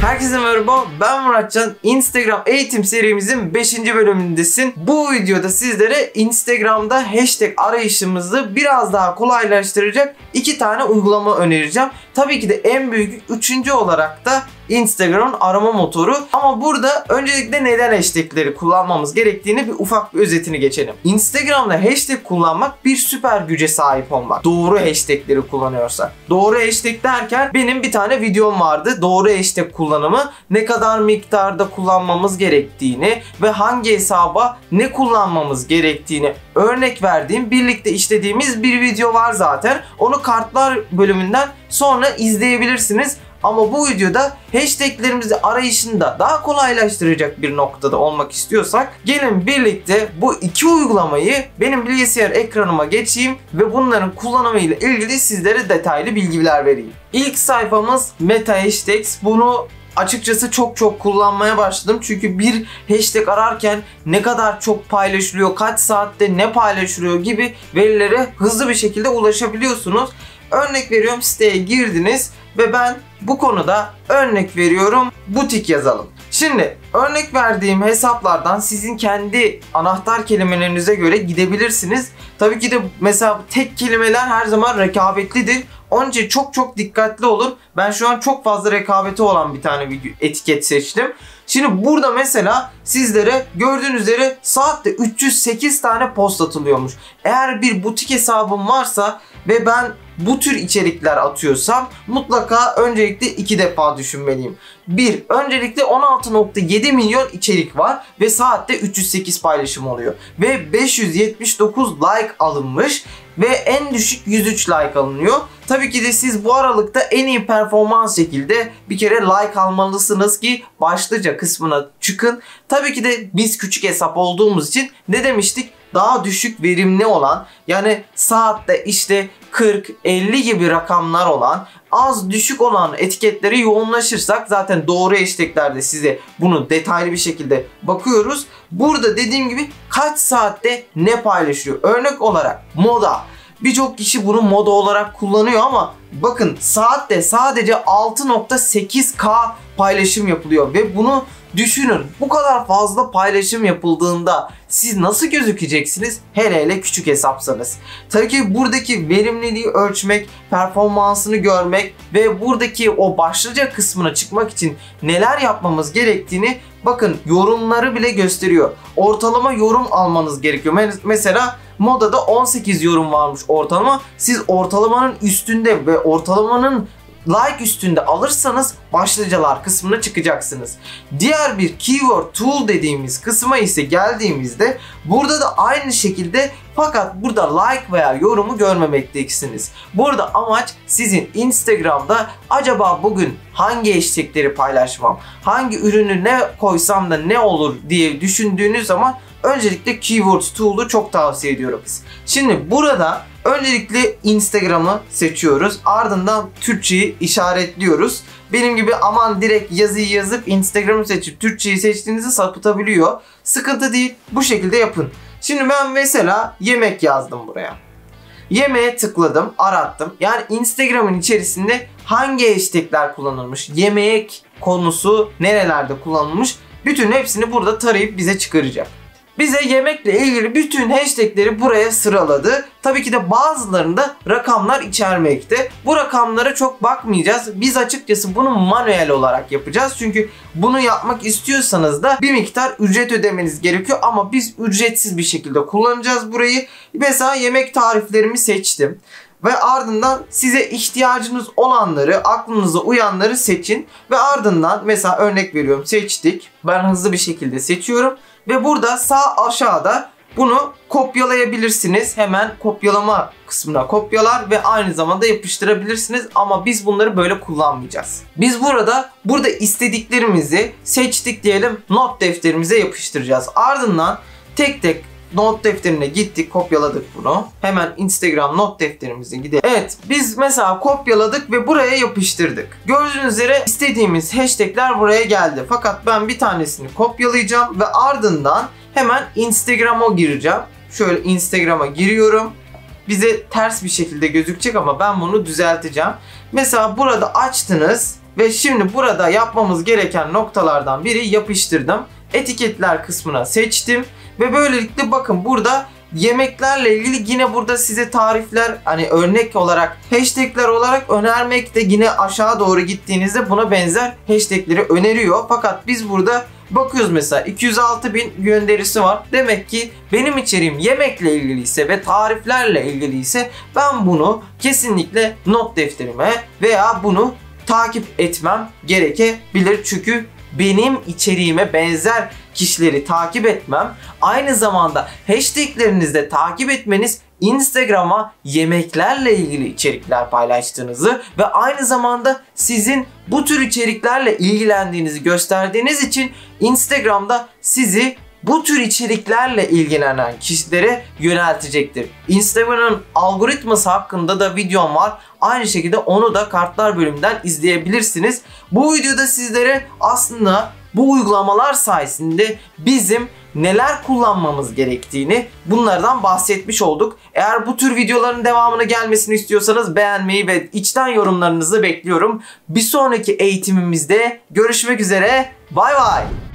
Herkese merhaba, ben Muratcan. Instagram eğitim serimizin 5. bölümündesin. Bu videoda sizlere Instagram'da hashtag arayışımızı biraz daha kolaylaştıracak 2 tane uygulama önereceğim. Tabii ki de en büyük 3. olarak da Instagram'ın arama motoru. Ama burada öncelikle neden hashtagleri kullanmamız gerektiğini bir ufak bir özetini geçelim. Instagram'da hashtag kullanmak bir süper güce sahip olmak. Doğru hashtagleri kullanıyorsak. Doğru hashtag derken benim bir tane videom vardı. Doğru hashtag kullanımı, ne kadar miktarda kullanmamız gerektiğini ve hangi hesaba ne kullanmamız gerektiğini örnek verdiğim, birlikte işlediğimiz bir video var zaten. Onu kartlar bölümünden sonra izleyebilirsiniz. Ama bu videoda hashtaglerimizi arayışında daha kolaylaştıracak bir noktada olmak istiyorsak gelin birlikte bu 2 uygulamayı benim bilgisayar ekranıma geçeyim ve bunların kullanımı ile ilgili sizlere detaylı bilgiler vereyim. İlk sayfamız Meta Hashtags. Bunu açıkçası çok kullanmaya başladım. Çünkü bir hashtag ararken ne kadar çok paylaşılıyor, kaç saatte ne paylaşılıyor gibi verilere hızlı bir şekilde ulaşabiliyorsunuz. Örnek veriyorum, siteye girdiniz ve ben bu konuda örnek veriyorum butik yazalım. Şimdi örnek verdiğim hesaplardan sizin kendi anahtar kelimelerinize göre gidebilirsiniz. Tabii ki de mesela tek kelimeler her zaman rekabetlidir. Onun için çok dikkatli olun. Ben şu an çok fazla rekabeti olan bir tane etiket seçtim. Şimdi burada mesela sizlere gördüğünüz üzere saatte 308 tane post atılıyormuş. Eğer bir butik hesabım varsa ve ben bu tür içerikler atıyorsam mutlaka öncelikle 2 defa düşünmeliyim. Öncelikle 16.7 milyon içerik var ve saatte 308 paylaşım oluyor. Ve 579 like alınmış ve en düşük 103 like alınıyor. Tabii ki de siz bu aralıkta en iyi performans şekilde bir kere like almalısınız ki başlıca kısmına çıkın. Tabii ki de biz küçük hesap olduğumuz için ne demiştik? Daha düşük verimli olan, yani saatte işte 40-50 gibi rakamlar olan, az düşük olan etiketlere yoğunlaşırsak zaten doğru hashtaglerde size bunu detaylı bir şekilde bakıyoruz. Burada dediğim gibi kaç saatte ne paylaşıyor? Örnek olarak moda. Birçok kişi bunu moda olarak kullanıyor ama bakın saatte sadece 6.8K paylaşım yapılıyor ve bunu düşünün, bu kadar fazla paylaşım yapıldığında siz nasıl gözükeceksiniz, hele küçük hesapsanız. Tabii ki buradaki verimliliği ölçmek, performansını görmek ve buradaki o başlıca kısmına çıkmak için neler yapmamız gerektiğini bakın yorumları bile gösteriyor. Ortalama yorum almanız gerekiyor. Mesela modada 18 yorum varmış ortalama. Siz ortalamanın üstünde ve ortalamanın like üstünde alırsanız başlıcalar kısmına çıkacaksınız. Diğer bir keyword tool dediğimiz kısma ise geldiğimizde burada da aynı şekilde, fakat burada like veya yorumu görmemekteksiniz. Burada amaç sizin Instagram'da acaba bugün hangi hashtagleri paylaşmam, hangi ürünü ne koysam da ne olur diye düşündüğünüz zaman öncelikle keyword tool'u çok tavsiye ediyorum. Şimdi burada öncelikle Instagram'ı seçiyoruz. Ardından Türkçeyi işaretliyoruz. Benim gibi aman direkt yazıyı yazıp Instagram'ı seçip Türkçeyi seçtiğinizi sapıtabiliyor. Sıkıntı değil. Bu şekilde yapın. Şimdi ben mesela yemek yazdım buraya. Yemeğe tıkladım, arattım. Yani Instagram'ın içerisinde hangi hashtagler kullanılmış, yemek konusu nerelerde kullanılmış, bütün hepsini burada tarayıp bize çıkaracak. Bize yemekle ilgili bütün hashtagleri buraya sıraladı. Tabii ki de bazılarında rakamlar içermekte. Bu rakamlara çok bakmayacağız. Biz açıkçası bunu manuel olarak yapacağız. Çünkü bunu yapmak istiyorsanız da bir miktar ücret ödemeniz gerekiyor. Ama biz ücretsiz bir şekilde kullanacağız burayı. Mesela yemek tariflerimi seçtim. Ve ardından size ihtiyacınız olanları, aklınıza uyanları seçin. Ve ardından mesela örnek veriyorum, seçtik. Ben hızlı bir şekilde seçiyorum. Ve burada sağ aşağıda bunu kopyalayabilirsiniz. Hemen kopyalama kısmına kopyalar ve aynı zamanda yapıştırabilirsiniz. Ama biz bunları böyle kullanmayacağız. Biz burada istediklerimizi seçtik diyelim, not defterimize yapıştıracağız. Ardından tek tek not defterine gittik, kopyaladık bunu. Hemen Instagram not defterimize gidelim. Evet, biz mesela kopyaladık ve buraya yapıştırdık. Gördüğünüz üzere istediğimiz hashtagler buraya geldi. Fakat ben bir tanesini kopyalayacağım ve ardından hemen Instagram'a gireceğim. Şöyle Instagram'a giriyorum. Bize ters bir şekilde gözükecek ama ben bunu düzelteceğim. Mesela burada açtınız. Ve şimdi burada yapmamız gereken noktalardan biri yapıştırdım. Etiketler kısmına seçtim. Ve böylelikle bakın burada yemeklerle ilgili yine burada size tarifler, hani örnek olarak hashtagler olarak önermekte, yine aşağı doğru gittiğinizde buna benzer hashtagleri öneriyor. Fakat biz burada bakıyoruz, mesela 206.000 gönderisi var. Demek ki benim içeriğim yemekle ilgiliyse ve tariflerle ilgiliyse ben bunu kesinlikle not defterime veya bunu takip etmem gerekebilir. Çünkü benim içeriğime benzer kişileri takip etmem, aynı zamanda hashtaglerinizde takip etmeniz Instagram'a yemeklerle ilgili içerikler paylaştığınızı ve aynı zamanda sizin bu tür içeriklerle ilgilendiğinizi gösterdiğiniz için Instagram'da sizi bu tür içeriklerle ilgilenen kişilere yöneltecektir. Instagram'ın algoritması hakkında da videom var. Aynı şekilde onu da kartlar bölümünden izleyebilirsiniz. Bu videoda sizlere aslında bu uygulamalar sayesinde bizim neler kullanmamız gerektiğini, bunlardan bahsetmiş olduk. Eğer bu tür videoların devamını gelmesini istiyorsanız beğenmeyi ve içten yorumlarınızı bekliyorum. Bir sonraki eğitimimizde görüşmek üzere. Bay bay.